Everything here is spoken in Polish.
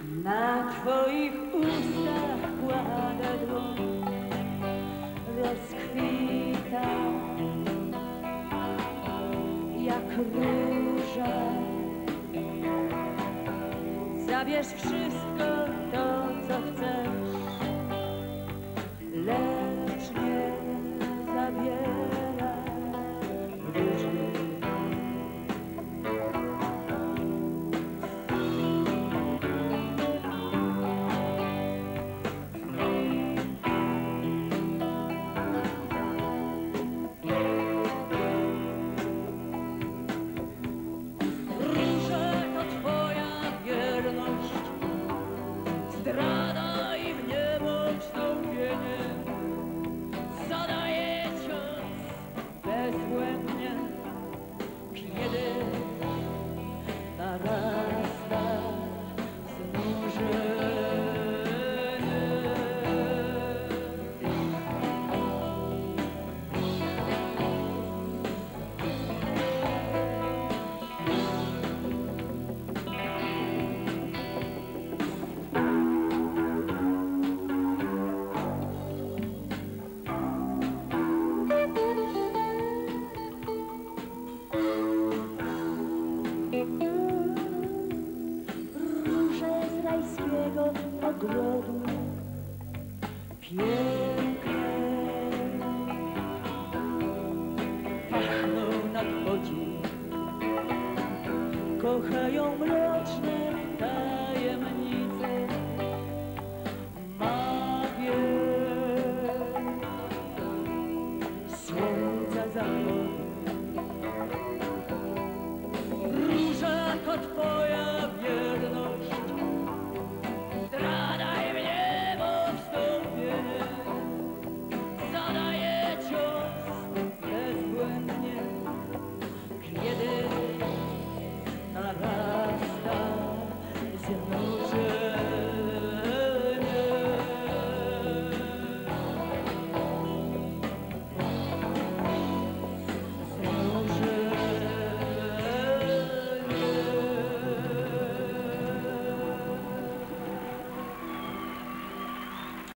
Na twoich ustach kładę dłoń, rozkwita jak róża. Zabierz wszystko to, co chcesz, lecz nie zabieraj róży. Zdrada i w niebo wstąpienie zadaje cios bezbłędnie, kiedy narasta znużenie. Róże z rajskiego ogrodu,